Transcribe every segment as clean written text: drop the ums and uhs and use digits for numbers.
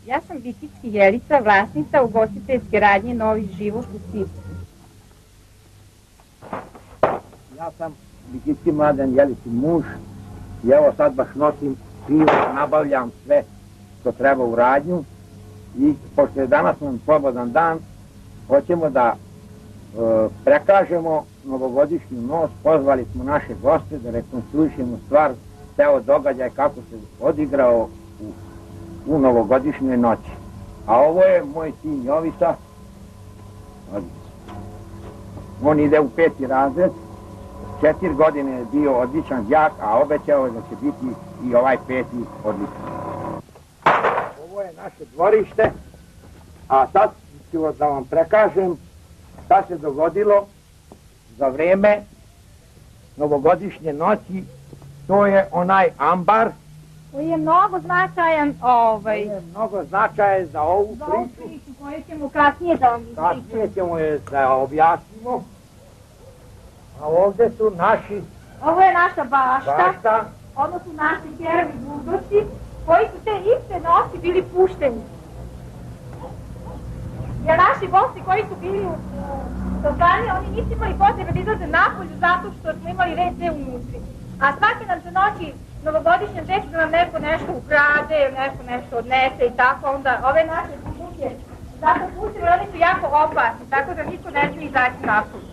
Ja sam Bikitski Jelica, vlasnica ugostiteljske radnje Novi život u Sivcu. Ja sam Bikitski Mladen Jelicin muž i evo sad baš nosim pivo, nabavljam sve što treba u radnju i pošto je danas nam slobodan dan, hoćemo da prekažemo novogodišnju noć, pozvali smo naše goste da rekonstruišemo stvar, ceo događaj kako se odigrao u novogodišnjoj noći. A ovo je moj sin Jovica, on ide u 5. razred, 4 godine je bio odličan đak, a obećao je da će biti i ovaj 5. odličan. Ovo je naše dvorište, a sad ću da vam prekažem šta se dogodilo za vreme novogodišnje noći. To je onaj ambar koji je mnogo značajan mnogo značajan za ovu priču koju ćemo kasnije da vam ispričamo. Kasnije ćemo je da objasnimo. A ovdje su naši... Ovo je naša bašta. Ovo su naši kerovi budoci koji su te iste noći bili pušteni. Jer naši gosti koji su bili u Tosani, oni nisu imali potrebe da izlaze napolju zato što smo imali WC unutri. A svake nam se noći novogodišnjem desi da nam neko nešto ukrade, neko nešto odnese i tako, onda ove naše kuće zato pustili, oni su jako opasni, tako da niko ne smije izaći napolju.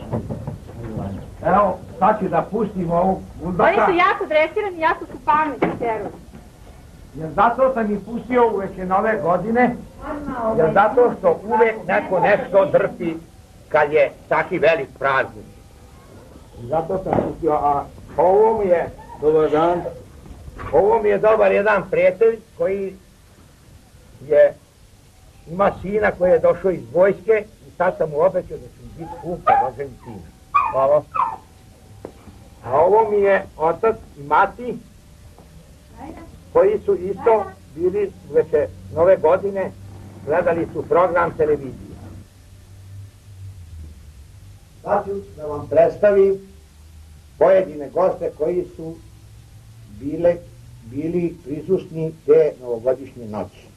Evo, sad ću da pustim ovog buldaka. Oni su jako dresirani, jako su pametni kerovi. Jer zato sam ih pustio uveče nove godine, jer zato što uvek neko nešto drpi kad je taki velik praznik. Zato sam pustio, a ovo mi je, dobar dan, ovo mi je dobar jedan prijatelj koji ima sina koji je došao iz vojske i sad sam mu obećao da ću mi biti kum kad dođem sina. Hvala. A ovo mi je otac i mati koji su isto bili veće nove godine, gledali su program televizije. Sad ću da vam predstavim pojedine goste koji su bili prisutni te novogodišnje noći.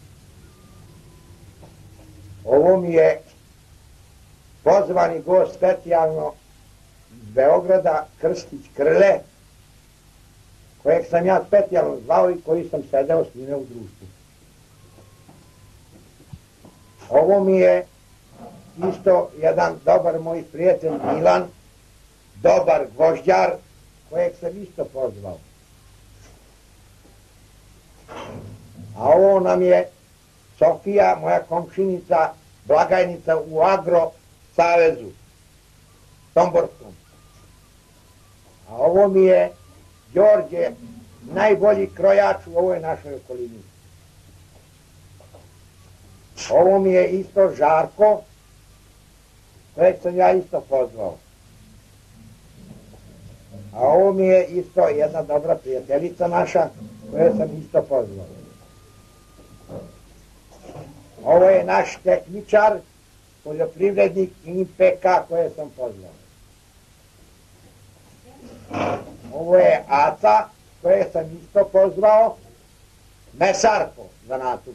Ovo mi je pozvani gost specijalno iz Beograda, Krstić Krle, kojeg sam ja specijalno zvao i koji sam sedeo s njime u društvu. Ovo mi je isto jedan dobar moj prijatelj Milan, dobar gvožđar, kojeg sam isto pozvao. A ovo nam je Sofija, moja komšinica, blagajnica u Agro Savezu, Somborskom. A ovo mi je Đorđe, najbolji krojač u ovoj našoj okolini. Ovo mi je isto Žarko, kojeg sam ja isto pozvao. A ovo mi je isto jedna dobra prijateljica naša, koju sam isto pozvao. Ovo je naš tehničar, poljoprivrednik INPK koje sam pozvao. Ovo je Aca, koje sam isto pozvao, mesarko zanatu.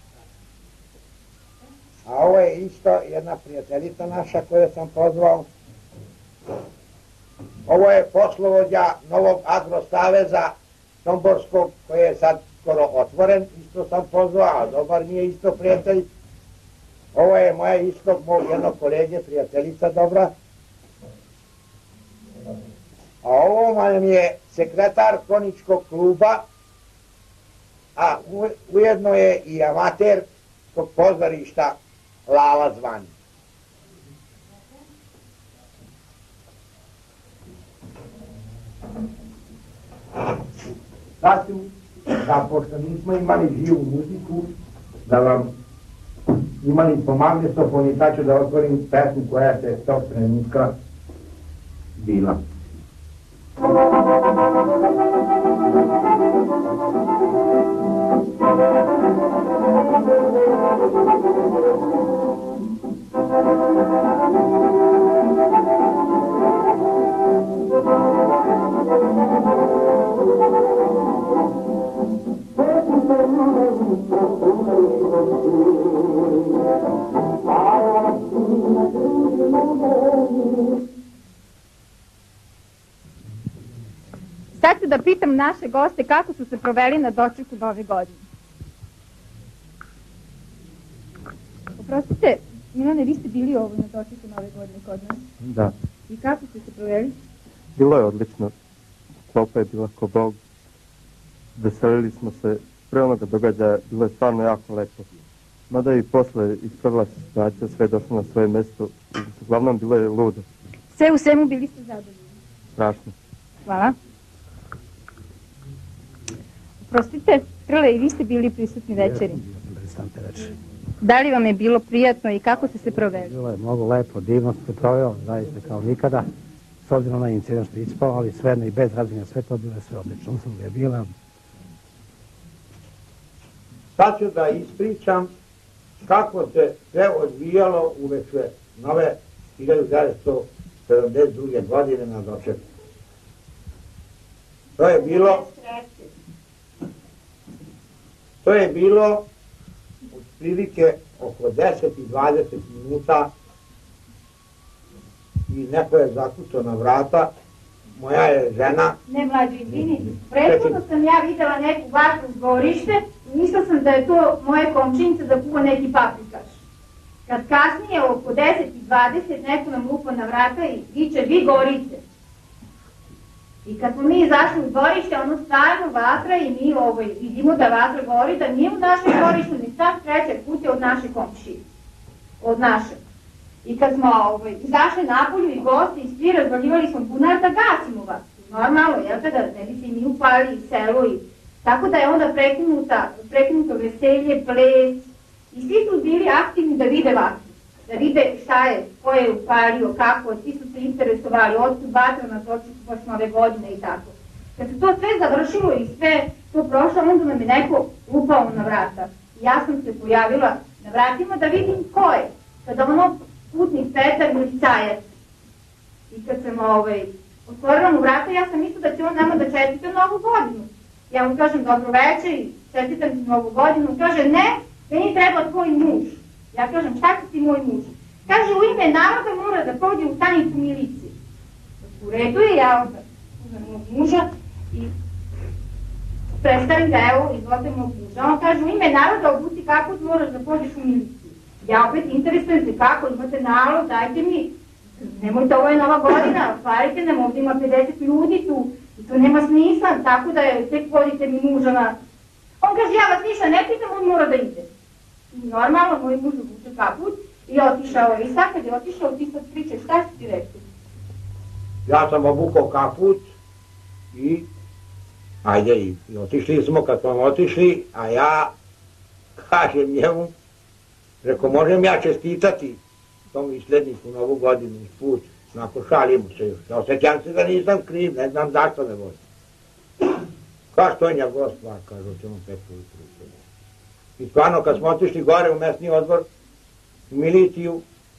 A ovo je isto jedna prijateljica naša koju sam pozvao. Ovo je poslovođa Novog Agrosaveza Somborskog, koji je sad skoro otvoren, isto sam pozvao, a dobar mi je isto prijatelj. Ovo je moja isto, mog jednog kolege, prijateljica dobra. A ovo vam je sekretar Konjičkog kluba, a ujedno je i amaterskog pozorišta Lala zvani. Sad ću, da pošto nismo imali živu muziku, da vam imali po magnetofoni, sad ću da otvorim pesmu koja se tog trenutka bila. Sad ću da pitam naše goste kako su se proveli na dočeku Nove godine. Oprostite, Milane, vi ste bili ovo na dočeku Nove godine kod nas? Da. I kako ste se proveli? Bilo je odlično. Klopa je bila ko Bog. Veselili smo se. Pre onoga događaja bilo je stvarno jako lepo. Mada i posle ispravila se situacija, sve je došlo na svoje mjesto. Uglavnom bilo je ludo. Sve u svemu bili ste zadovoljni? Strašno. Hvala. Oprostite, Krle, i vi ste bili prisutni večeri. Da li vam je bilo prijatno i kako ste se proveli? Bilo je mnogo lepo, divno se proveo, zaista kao nikada. S obzirom na incident što je ispao, ali svejedno i bez razvinja sve to bilo je sve odlično. Usluga je bila. Sad ću da ispričam kako se sve odvijalo uveče nove 1972. godine na dočeku. To je bilo otprilike oko 10 i 20 minuta i neko je zakucao na vrata. Moja je žena... Ne, mlađi, izvini. Prethodno sam ja videla neku vatru u dvorište i mislila sam da je to moje komšinica da kuva neki paprikaš. Kad kasnije oko 10 i 20 neko nam lupa na vrata i viče, vi gorite. I kad smo mi izašli u dvorište, ono stvarno vatra i mi vidimo da vatra gori, da nije u našem dvorištu ni sad treća kuća od naše komšije. Od naše. I kad smo izašli napolju i gosti i svi razvaljivali smo bunar da gasimo vatru. Normalno, jel da ne bi se i mi upali i selo i... Tako da je onda prekinuto veselje, ples i svi su bili aktivni da vide vatru. Da vide šta je, ko je upalio, kako, svi su se interesovali, otkud vatra na dočeku baš Nove godine i tako. Kad se to sve završilo i sve to prošlo, onda nam je neko upao na vrata. I ja sam se pojavila na vratima da vidim ko je. Kada ono putnik Petar milicajac. I kad sam otvorila mu vrata, ja sam mislila da će on nama da čestita Novu godinu. Ja mu kažem dobro večer i čestitam ti Novu godinu. On kaže ne, meni treba tvoj muž. Ja kažem šta će ti moj muž? Kaže u ime naroda mora da prođe u stanicu milicije. U redu je, ja onda uzmem mog muža i predstavim da evo izvode mog muža. On kaže u ime naroda obuci kaput moraš da pođeš u miliciju. Ja opet interesujem se kako, imate nalog, dajte mi, nemojte, ovo je Nova godina, otvarite nam, ovdje ima 50 ljudi tu i to nema smisla, tako da je, tek vodite mi muža na... On kaže, ja vas ništa ne pitam, on mora da ide. I normalno, moj muž obuče kaput i otišao. I sad kad je otišao, ti sad pričaj, šta si ti rekao? Ja sam obukao kaput i ajde, i otišli smo, kad smo otišli, a ja kažem njemu, reko, možem ja čestitati tom isledniku Novu godinu iz put, onako šalimo se još. Ja osjećam se da nisam kriv, ne znam zašto ne volim. Kaž, to je njegova stvar, kaže, oćemo petko jutru. I stvarno, kad smo otišli gore u mesni odbor, u miliciju,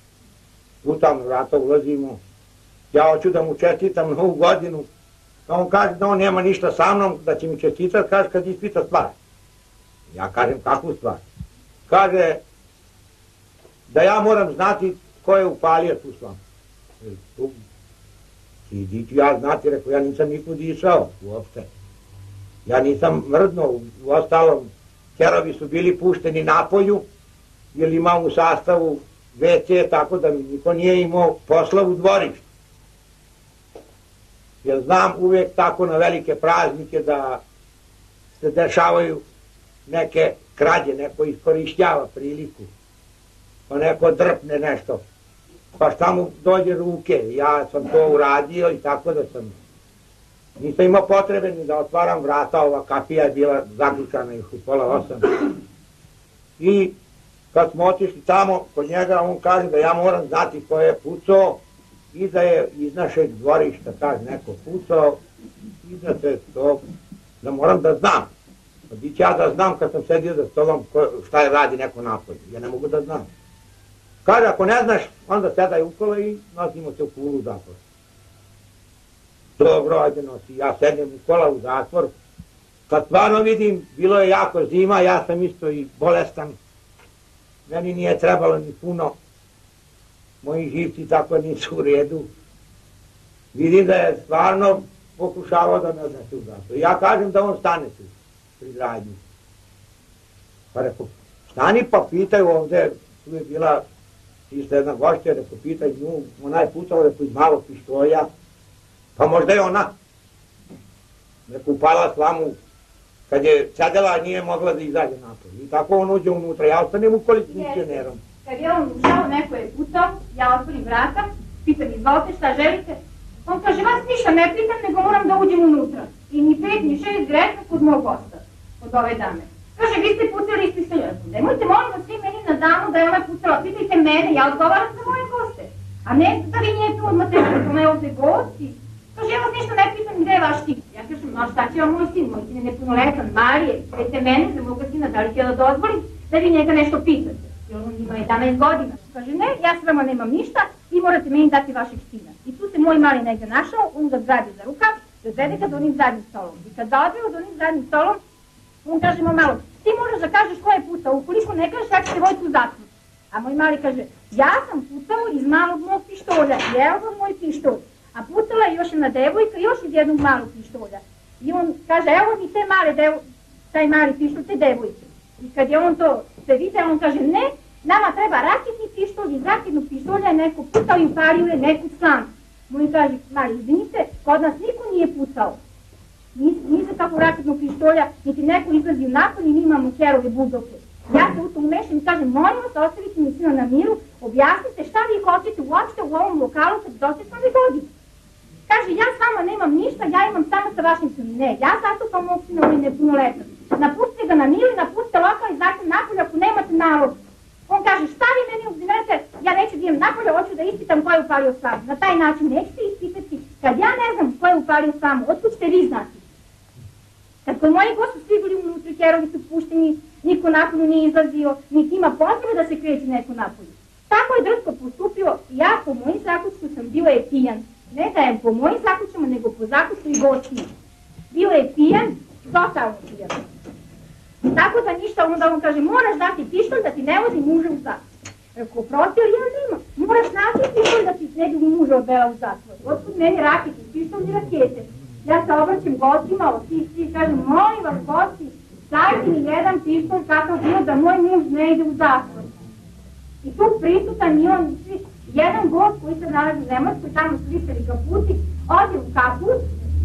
u tamo vrata ulazimo, ja hoću da mu čestitam Novu godinu, a on kaže da on nema ništa sa mnom, da će mi čestitati, kaže kad ispita stvar. Ja kažem, kakvu stvar? Kaže, da ja moram znati ko je upalio tu slamu. Idi ću ja znati, rekao, ja nisam nikud išao uopšte. Ja nisam mrdno, u ostalom, kerovi su bili pušteni napolju, jer imam u sastavu WC, tako da mi niko nije imao posla u dvorištu. Jer znam uvijek tako na velike praznike da se dešavaju neke krađe, neko iskorišćava priliku, pa neko drpne nešto, pa šta mu dođe ruke, ja sam to uradio i tako da sam, nisam imao potrebe ni da otvaram vrata, ova kapija je bila zaključana još u 7:30. I kad smo otišli tamo kod njega, on kaže da ja moram znati ko je pucao i da je iz našeg dvorišta, kaže, neko pucao i da se to, da moram da znam. Gdje ću ja da znam kad sam sedio za stolom šta je radi neko napolje, ja ne mogu da znam. Kaže, ako ne znaš, onda sedaj u kola i nosimo se u Kulu u zatvor. Dobro, ajde nosi, ja sedem u kola u zatvor. Kad stvarno vidim, bilo je jako zima, ja sam isto i bolestan. Meni nije trebalo ni puno. Moji živci tako nisu u redu. Vidim da je stvarno pokušavao da me odnese u zatvor. Ja kažem da on stane tu, pri gradnji. Pa rekao, stani pa pitaj ovdje, tu je bila isto jedna gošća, rekao, pitaj nju, ona je pucala, rekao, iz malog pištolja, pa možda je ona. Rekao, upala slamu, kad je sedela, nije mogla da izađe napolje. I tako on uđe unutra, ja ostanem u količnicionerom. Kad je on ušao, neko je pucao, ja otvorim vrata, pitam, izvolite, šta želite? On kaže, vas ništa ne pitam, nego moram da uđem unutra. I ni 5, ni 6 greška kod mog gosta, od ove dame. Kaže, vi ste pucali iz pištolja. Nemojte, molim vas, svi meni na damu da je ona pucala, pitajte mene, ja odgovaram za moje goste. A ne da vi nije tu odmah treba, to me ovdje gosti. Kaže, ja vas ništa ne pitam, gde je vaš sin? Ja kažem, no šta će vam moj sin je nepunoletan, Marije, pitajte mene za moga sina, da li će da dozvolim da vi njega nešto pitate. Jer on ima 11 godina. Kaže, ne, ja s vama nemam ništa, vi morate meni dati vašeg sina. I tu se moj mali negdje našao, on ga zgradi za rukav, i odvede ga do onim zadnjim stolom. I kad ga odveo do onim zadnjim stolom, on kaže moj malo, ti moraš da kažeš ko je pucao, ukoliko ne kažeš, ja ću te vojiti u zatvor. A moj mali kaže, ja sam pucao iz malog mog pištolja, i evo vam moj pištolj. A pucala je još jedna devojka, još iz jednog malog pištolja. I on kaže, evo mi te male taj mali pištolj, te devojke. I kad je on to se vidio, on kaže, ne, nama treba raketni pištolj, iz raketnog pištolja je neko pucao i upalio je neku slanku. Moj kaže, mali, izvinite, kod nas niko nije pucao. Nije se kako raketnog pištolja, niti neko izlazi u napolje i mi imamo kerove budoke. Ja se u to umešam i kažem, molim vas, ostavite mi sina na miru, objasnite šta vi hoćete uopšte u ovom lokalu kad dođe sam vi godinu. Kaže, ja s vama nemam ništa, ja imam samo sa vašim sinom. Ne, ja zastupam mog sina, on je nepunoletan. Napustite ga na miru i napustite lokal i zatim napolje ako nemate nalog. On kaže, šta vi meni obzinete, ja neću da idem napolje, hoću da ispitam ko je upalio slamu. Na taj način nećete ispitati, kad ja ne znam ko je upalio slamu, otkud ćete vi znati? Kad kod moji gosti svi bili unutra, kerovi su pušteni, niko napolju nije izlazio, niti ima potrebe da se kreće neko napolju. Tako je drsko postupio, ja po mojim zakućku sam bio je pijan. Ne da je po mojim zakućama, nego po zakućku i gostima. Bio je pijan, totalno pijan. Tako da ništa, onda on kaže, moraš dati pištolj da ti ne vodi muža u zatvor. Rekao, protiv, ali ja nema. Moraš naći pištolj da ti ne bi muža odvela u zatvor. Otkud meni rakete, pištolj i rakete. Ja se obraćam gostima, svi kažem, molim vas gosti, stavite mi jedan pištolj kakav bio da moj muž ne ide u zatvor. I tu prisutan i on, jedan gost koji se nalazi u Nemačkoj, tamo su viseli ga puti, ode u kaput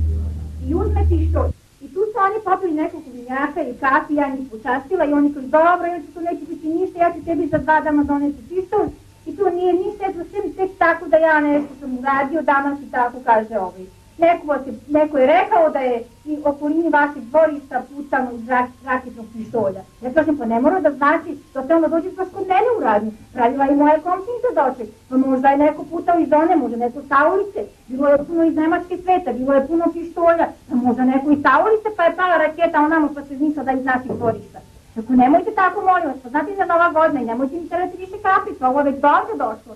i uzme pištolj. I tu su oni popili nekog vinjaka ili kafi, ja njih počastila i oni kažu, dobro, to neće biti ništa, ja ću tebi za 2 dana doneti pištolj. I to nije ništa, eto sve mi tek tako da ja nešto sam uradio, danas i tako kaže ovaj. Neko je rekao da je i okolini vašeg dvorišta pucano iz raketnog pištolja. Ja kažem, pa ne mora da znači da se onda dođe baš kod mene u radnju. Radila i moja komšinica doček. Pa možda je neko pucao iz one, možda neko sa ulice. Bilo je puno iz Nemačke sveta, bilo je puno pištolja. Pa možda neko iz sa ulice pa je pala raketa onamo pa se znisla da iz naših dvorišta. Tako nemojte tako, molim vas, pa znate za Nova godina i nemojte mi terati više kapić, pa ovo je već dobro došlo.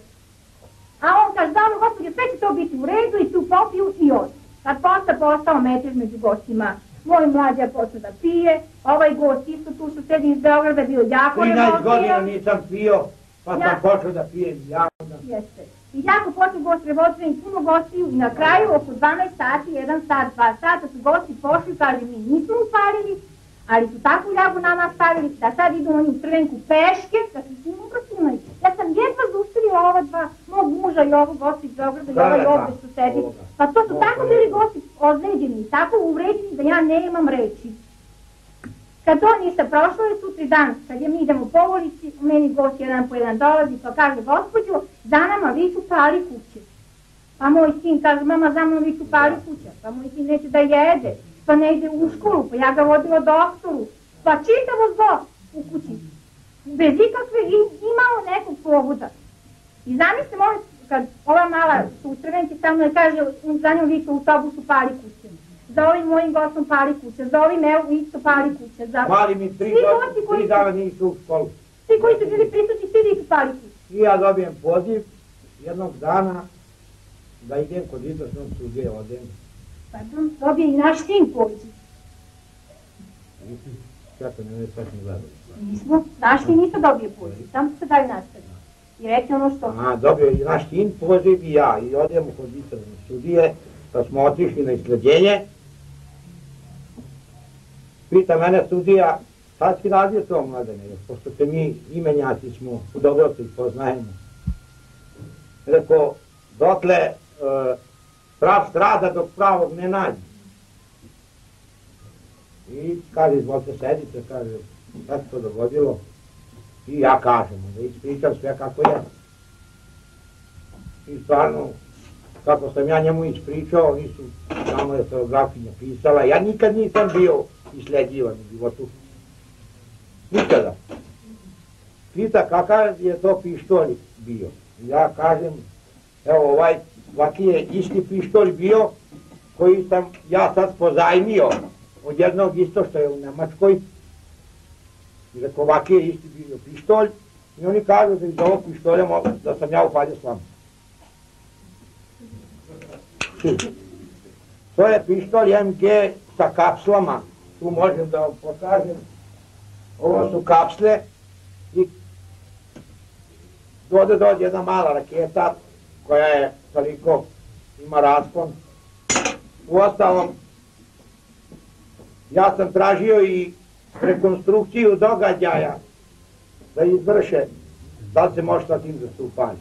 A on kaže, dobro gospođe, sve će to biti u redu i tu popiju i odu. Kad postao metež među gostima, moj mlađa počeo da pije, ovaj gost isto tu što sedi iz Beograda bio jako 13 godina nisam pio, pa sam počeo da pijem jako. Jeste. I jako počeo gost revoltivan i puno gostiju i na kraju oko 12 sati, 1 sat, 2 sata su gosti pošli, kaže mi nismo upalili, ali su takvu ljagu na nas stavili da sad idu oni u Crvenku peške, da se s njim obračunaju. Ja sam jedva zaustavila ova dva, mog muža i ovog gosti iz Beograda i ovaj ovdje što sedi. Pa to su tako bili gosti ozleđeni, tako uvređeni da ja nemam reći. Kad to ništa prošlo je sutri dan, kad mi idemo po ulici, meni gost jedan po jedan dolazi pa kaže, gospođo, za nama vi ću pali kuće. Pa moj sin kaže, mama, za mnom vi ću pali kuća. Pa moj sin neće da jede. Pa ne ide u školu, pa ja ga vodila doktoru, pa čitavo zlo u kući, bez ikakve imao nekog povoda. I zamislite, molim, kad ova mala su u Crvenci sa mnom kaže, za njom viče u autobusu pali kuće, za ovim mojim gostom pali kuće, za ovim evo isto pali kuće. Pali mi 3 dana nisu u školu. Svi koji su bili prisutni, svi viču pali kuće. I ja dobijem poziv jednog dana da idem kod izvršnog sudije, odem. Pardon, dobije i naš sin poziv. Čekaj, ne sad mi gledati. Nismo, naš sin isto dobio poziv, samo se dalje nastavio. I reći ono što... A, dobio i naš sin poziv i ja, i odemo kod istražne sudije, pa smo otišli na isleđenje. Pita mene sudija, sad si radio to, Mladene, pošto se mi imenjaci smo, dobro se poznajemo. Rekao, dotle prav strada dok pravog ne nađe. I kaže, izvolite sedite, kaže, šta se to dogodilo? I ja kažem, da ispričam sve kako je. I stvarno, kako sam ja njemu ispričao, nisu, samo je fotografinja pisala, ja nikad nisam bio isleđivan u životu. Nikada. Pita kakav je to pištolj bio. Ja kažem, evo ovaki je isti pištolj bio koji sam ja sad pozajmio od jednog isto što je u Nemačkoj. I rekao, ovaki je isti bio pištolj i oni kažu da iz ovog pištolja da sam ja upalio slamu. To je pištolj MG sa kapslama, tu možem da vam pokažem. Ovo su kapsle i dođe jedna mala raketa koja je toliko, ima raspon. Uostalom, ja sam tražio i rekonstrukciju događaja da izvrše, da li se može sa tim zastupati.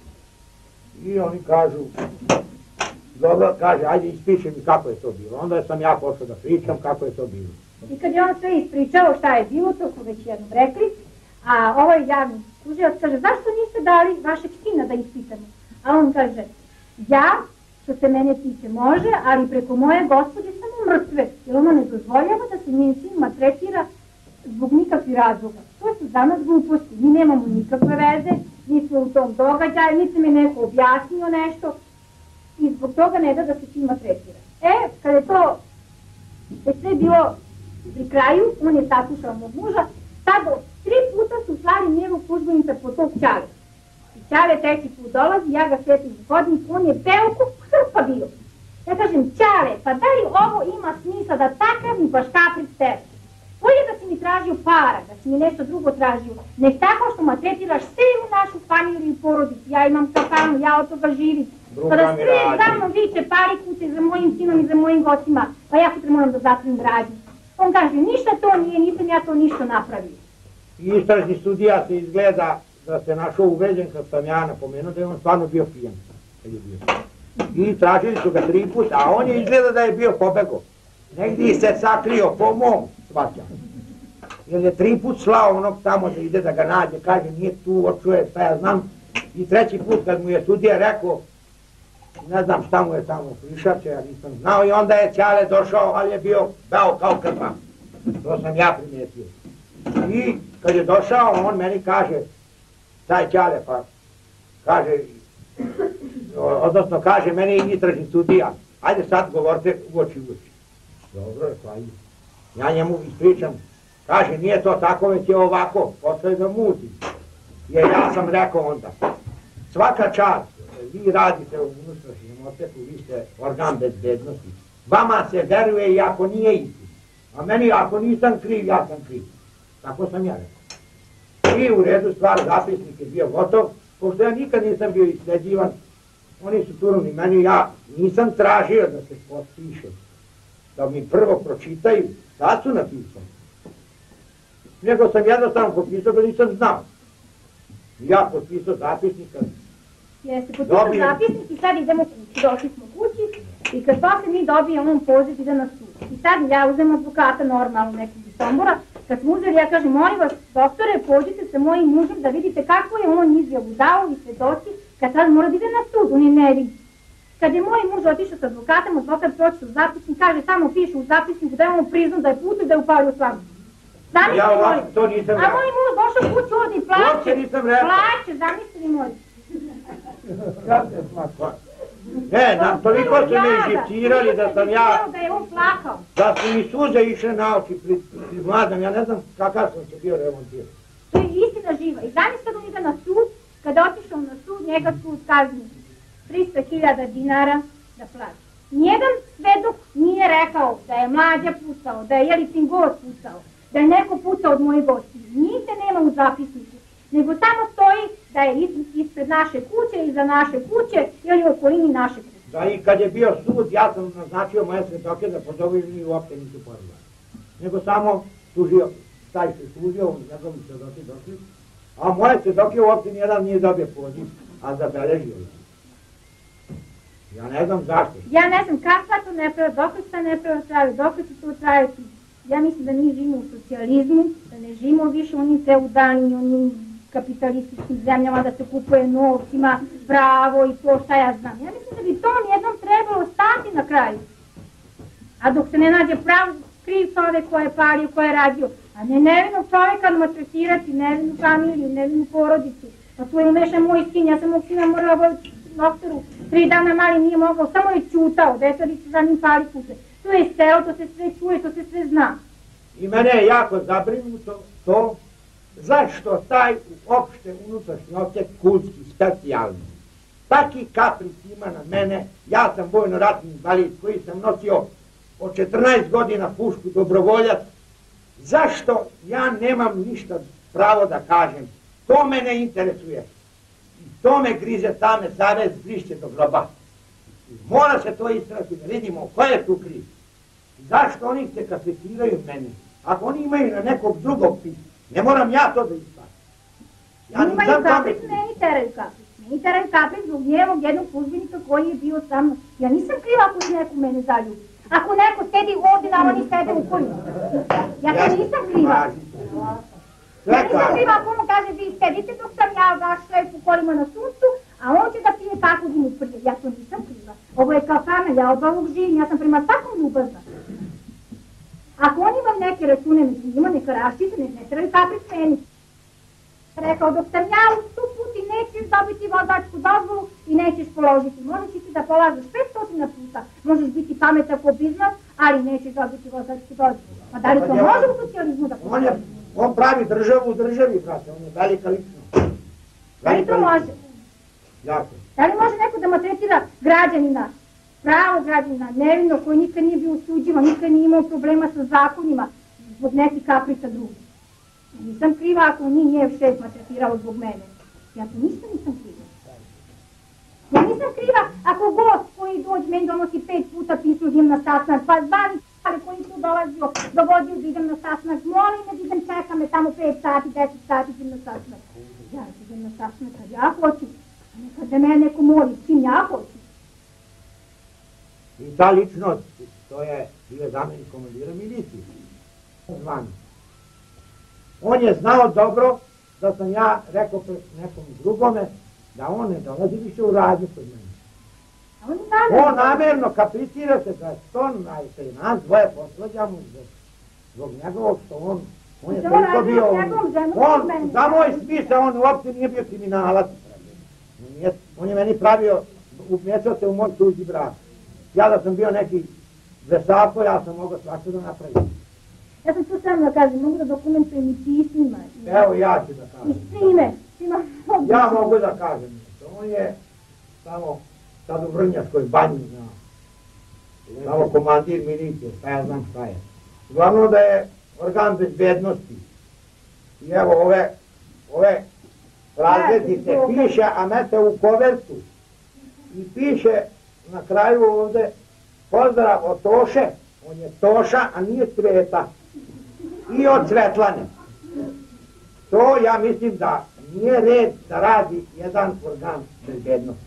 I oni kažu, dobro, kaže, ajde ispišem mi kako je to bilo. Onda sam ja počeo da pričam kako je to bilo. I kad je on sve ispričao šta je bilo, to smo već jednom rekli, a ovaj javni tužilac kaže, zašto niste dali vašeg sina da ispitamo? A on kaže, ja, što se mene tiče, može, ali preko moje gospođe samo mrtve, jer ona ne dozvoljava da se njen sin maltretira zbog nikakvih razloga. To su za nas gluposti, mi nemamo nikakve veze, nismo u tom događaju, niti mi neko objasnio nešto i zbog toga ne da se sin maltretira. Kada je to sve bilo pri kraju, on je saslušao mog muža, tada 3 puta su slali njegov službenica po tog Ćale. I Ćale 3. put dolazi, ja ga svetim u hodnik, on je peo ko hrpa bio. Ja kažem, Ćale, pa da li ovo ima smisla da takav mi baš kaprit tebe? Bolje da si mi tražio para, da si mi nešto drugo tražio, nek tako što maltretiraš celu našu familiju i porodicu. Ja imam kafanu, ja od toga živim. Pa da sve za mnom viče pari kuće za mojim sinom i za mojim gostima, pa ja sutra moram da zatvorim radnju. On kaže, ništa to nije, nisam ja to ništa napravio. I istražni sudija se izgleda da se našao uveđen kad sam ja napomenuo da je on stvarno bio pijan. I tražili su ga 3 puta, a on je izgleda da je bio pobego. Negdje se sakrio po mom svaćanju. Jer je 3 put slao onog tamo da ide da ga nađe, kaže nije tu, očuje, šta ja znam. I 3. put kad mu je sudija rekao, ne znam šta mu je tamo prišače, ja nisam znao, i onda je Ćale došao, ali je bio beo kao krpa. To sam ja primijetio. I kad je došao, on meni kaže, taj Ćale, pa kaže, odnosno kaže meni istražni sudija, ajde sad govorite u oči. Dobro je, pa ajde. Ja njemu ispričam, kaže, nije to tako, već je ovako, postoje da muti. Jer ja sam rekao onda, svaka čast, vi radite u unutrašnjem oceku, vi ste organ bezbednosti. Vama se veruje i ako nije istina. A meni ako nisam kriv, ja sam kriv. Tako sam ja rekao. I u redu stvar, zapisnik je bio gotov, pošto ja nikad nisam bio isleđivan. Oni su turni meni, ja nisam tražio da se potpišem. Da mi prvo pročitaju, sad su napisali. Nego sam jednostavno potpisao da nisam znao. Ja potpisao zapisnik. Jeste, potpisao zapisnik i sad idemo kući, došli smo kući i kad posle mi dobijemo on poziv ide na sud. I sad ja uzem advokata normalno nekog iz Sombora, kad smo uzeli ja kažem, molim vas doktore, pođite sa mojim mužem da vidite kako je on izjavu dao i svedoci kad sad mora da ide na sud, on je nevin. Kad je moj muž otišao sa advokatom, advokat pročitao zapisnik, kaže samo piše u zapisniku da je on priznao da je puto i da je upalio slamu. Ja to nisam rekao. A moj muž došao kuću ovdje i plaće, zamislili moj. Ne, toliko su me izživcirali da sam ja, da su mi suze išle na oči pri mladom, ja ne znam kakav sam se bio remontirao. To je istina živa. I danas kad on ide na sud, kada je otišao na sud, njega sud kazni 300.000 dinara da plaća. Nijedan svedok nije rekao da je Mlađa pucao, da je Jelicin Gost pucao, da je neko pucao od moje gostije. Nigde nema u zapisniku, nego samo stoji da je ispred naše kuće, iza naše kuće ili u okolini naše kuće. Da, i kad je bio sud, ja sam naznačio moje svedoke da po toga mi uopšte nisu porodili. Nego samo tužio, taj se tužio, njegovi svedoci došli, a moje svedoke uopšte nijedan nije dobio poziv, a zabeležio je. Ja ne znam zašto. Ja ne znam kakva to nepravda, dok se ta nepravda traje, dok će to trajati. Ja mislim da mi živimo u socijalizmu, da ne živimo više u onim feudalnim, onim kapitalističkim zemljama, da se kupuje novcima, pravo i to šta ja znam. Ja mislim da bi to jednom trebalo stati na kraju. A dok se ne nađe prav kriv čovek koje je palio, koje je radio, a ne nevinog čoveka maltretirati, nevinu familiju, nevinu porodicu. Pa tu je umešan moj sin, ja sam mog sina morala obaviti doktoru, 3 dana mali nije mogao, samo je čutao, detorica za njim pali kuće. To je selo, to se sve čuje, to se sve zna. I mene je jako zabrinuto to zašto taj uopšte unutrašnji odsek kulski, specijalni. Taki kapric ima na mene, ja sam vojno-ratni invalid koji sam nosio od 14 godina pušku dobrovoljac. Zašto ja nemam ništa pravo da kažem? To me ne interesuje. I to me grize, ta me savez grišće do groba. Mora se to istrati da vidimo ko je tu kriv. Zašto oni se kaficiraju meni? Ako oni imaju na nekog drugog pisma, ne moram ja to da ispatim. Ja imaju kapric, meni teraju kapric. Meni teraju kapric zbog njevog jednog službenika koji je bio sa mnom. Ja nisam kriva ako se neko mene zaljubi. Ako neko sedi ovdje, a oni sede u kolima. Ja to nisam kriva. Ja nisam kriva ako mu kaže vi sedite dok sam ja vaš šef u kolima na suncu, a on će da pije tako zimu prije. Ja to nisam kriva. Ovo je kao kamen, ja od ovog živim, ja sam prema svakom ljubazna. Ako oni imaju neke račune među njima, neka raščite, ne trebaju kapric meni. Rekao, dok sam ja u tu puti nećeš dobiti vozačku dozvolu i nećeš položiti. Možeš ti da polažeš 500 puta, možeš biti pametan ko bizmas, ali nećeš dobiti vozačku dozvolu. Pa da li to može u socijalizmu da položi? On pravi državu u državi, brate, on je velika ličnost. Da li to može? Jako. Da li može neko da maltretira građanina, pravo građanina, nevino, koji nikad nije bio osuđivan, nikad nije imao problema sa zakonima zbog nekih kaprica drugih? Nisam kriva ako nije njev šef maltretirao zbog mene. Ja to ništa nisam kriva. Ja nisam kriva ako gost koji dođe meni donosi 5 puta pismo da idem na sastanak, pa zvani koji tu dolazio, dovodio da idem na sastanak, molim me da idem, čeka me tamo 5 sati, 10 sati, idem na sastanak. Ja idem na sastanak kad ja hoću, a ne kad da mene neko moli, s kim ja hoću. I ta ličnost, to je bio zamjenik komandira milicije. Zvani. On je znao dobro da sam ja rekao nekom drugome da on ne dolazi više u radnju kod mene. On namjerno kapitira se da to nas dvoje posvađamo zbog njegovog što on je toliko bio... On, za moj smisao, on uopće nije bio kriminalac. On je meni pravio, umješao se u moj tuđi brak. Ja da sam bio neki vesako, ja sam mogao svašta da napravim. Ja sam tu samo da kažem, mogu da dokumentujem i pismima. Evo ja ću da kažem. I svime. Ja mogu da kažem. On je samo sad u Vrnjačkoj banji, samo komandir milicije, šta ja znam šta je. Glavno da je organ bezbednosti. I evo ove razredice piše, a mete u kovertu. I piše na kraju ovde pozdrav od Toše. On je Toša, a nije Cveta. I od Svetlane. To ja mislim da nije red da radi jedan organ bezbednosti.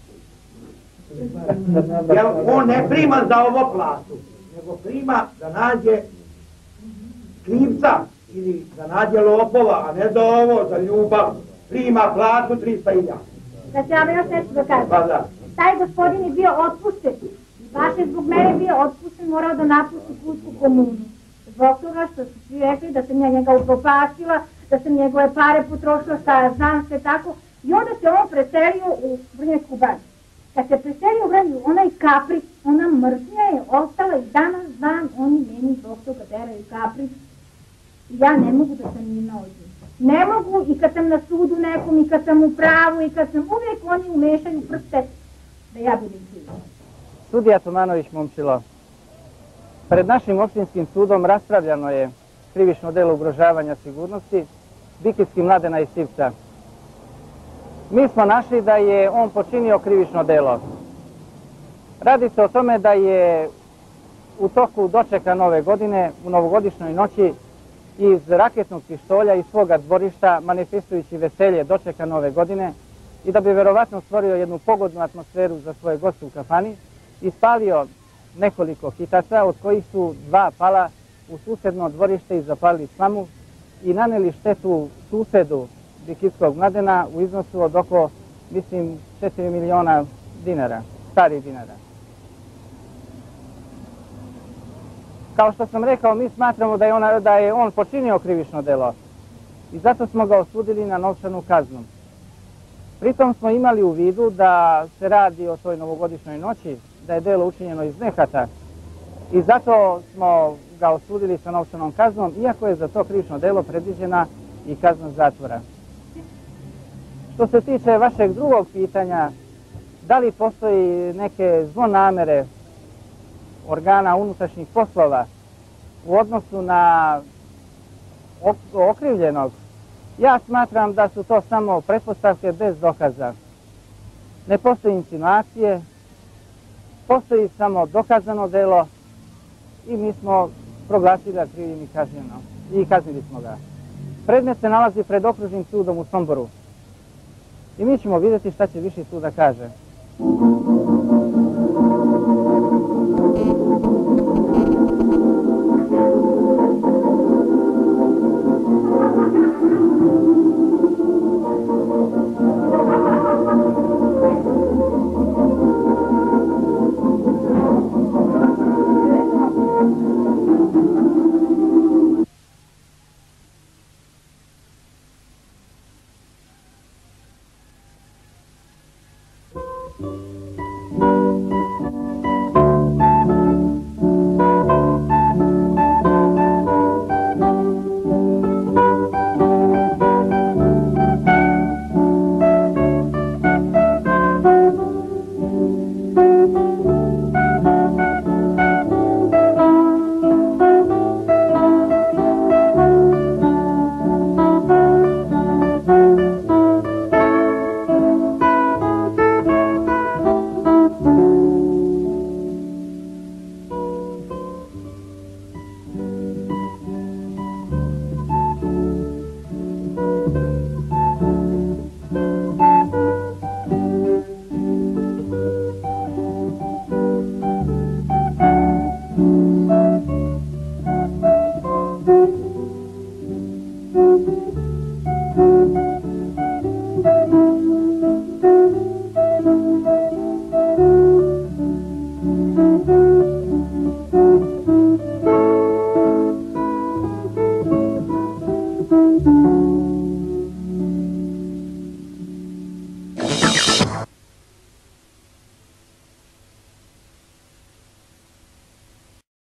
Jer on ne prima za ovo platu, nego prima da nađe krivca ili da nađe lopova, a ne za ovo, za ljubav. Prima platu 300.000. Da se ja još nešto da kažem. Pa da. Taj gospodin je bio otpušten. Baš je zbog mene bio otpušten, morao da napusti Kulsku komunu. Zbog toga što su svi rekli da sam ja njega upropastila, da sam njegove pare potrošila, šta ja znam, sve tako. I onda se on preselio u Vrnjačku banju. Kad se preselio u Vrnju, onaj kapric, ona mržnja je ostala i danas dan oni meni zbog toga deraju kapric. I ja ne mogu da sam njima ođem. Ne mogu i kad sam na sudu nekom, i kad sam u pravu, i kad sam uvijek oni umešaju prste da ja budem kriva. Sudija Tomanović Momčilo, pred našim opštinskim sudom raspravljano je krivično delo ugrožavanja sigurnosti, Bikijski Mladena iz Sivca. Mi smo našli da je on počinio krivično delo. Radi se o tome da je u toku dočeka nove godine, u novogodišnjoj noći, iz raketnog pištolja iz svoga dvorišta, manifestujući veselje dočeka nove godine i da bi verovatno stvorio jednu pogodnu atmosferu za svoje goste u kafani, ispalio nekoliko hitaca, od kojih su 2 pala u susedno dvorište i zapalili slamu i naneli štetu susedu Bikijskog Mladena u iznosu od oko, mislim, 4 miliona dinara, starih dinara. Kao što sam rekao, mi smatramo da je on počinio krivično delo i zato smo ga osudili na novčanu kaznu. Pritom smo imali u vidu da se radi o toj novogodišnjoj noći, da je delo učinjeno iz nehata i zato smo ga osudili sa novčanom kaznom, iako je za to krivično delo predviđena i kazna zatvora. Što se tiče vašeg drugog pitanja, da li postoji neke zlonamere organa unutrašnjih poslova u odnosu na okrivljenog, ja smatram da su to samo pretpostavke bez dokaza. Ne postoji insinuacije, postoji samo dokazano delo i mi smo proglasili ga krivim i kaznili smo ga. Predmet se nalazi pred okružnim sudom u Somboru i mi ćemo vidjeti šta će viši sud da kaže.